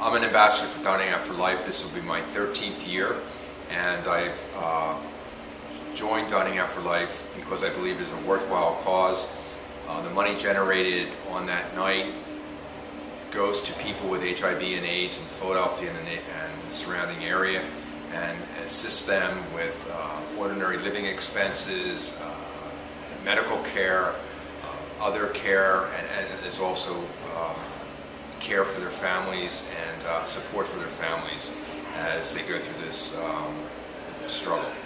I'm an ambassador for Dine for Life. This will be my 13th year, and I've joined Dine for Life because I believe it's a worthwhile cause. The money generated on that night goes to people with HIV and AIDS in Philadelphia and the surrounding area, and assists them with ordinary living expenses, medical care, other care, and there's also care for their families and support for their families as they go through this struggle.